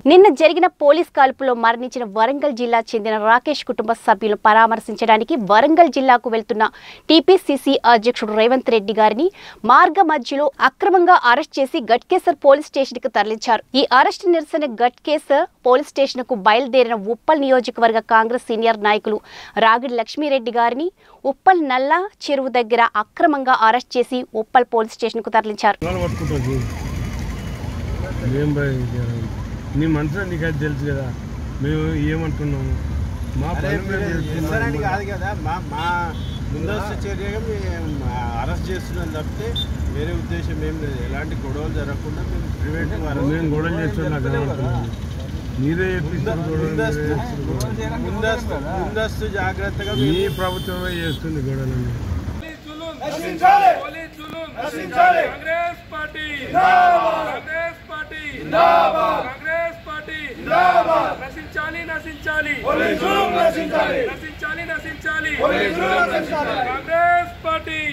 నిన్న జరిగిన పోలీస్ కాల్పులో మరణించిన వరంగల్ జిల్లా చెందిన రాకేష్ కుటుంబ సభ్యులను పరామర్శించడానికి వరంగల్ జిల్లాకు వెళ్తున్న టీపీసీసీ అధ్యక్షుడు రేవంత్ రెడ్డి గారిని మార్గ మధ్యలో అక్రమంగా అరెస్ట్ చేసి గట్కేసర్ పోలీస్ స్టేషన్ కు తరలించారు। ఈ అరెస్ట్ నిరసన గట్కేసర్ పోలీస్ స్టేషన్ కు బయలుదేరిన ఉప్పల్ నియోజకవర్గ కాంగ్రెస్ సీనియర్ నాయకులు రాగిడి లక్ష్మీరెడ్డి గారిని ఉప్పల్ నల్ల చెరువు దగ్గర అక్రమంగా అరెస్ట్ చేసి ఉప్పల్ పోలీస్ స్టేషన్ కు తరలించారు। నీ మనసులో నీకు అది తెలుసు కదా, మేము ఏమంటున్నాము మా కాదు కదా, మా ముందస్తు చర్యగా మేము అరెస్ట్ చేస్తున్నాం తప్పితే వేరే ఉద్దేశం ఏం లేదు। ఎలాంటి గొడవలు జరగకుండా మేము ప్రివెంటివ్ మేము గొడవలు చేస్తున్నాం, మీరే ముందస్తు జాగ్రత్తగా మీ ప్రభుత్వమే చేస్తుంది గొడవలు। నశించాలి కాంగ్రెస్ పార్టీ।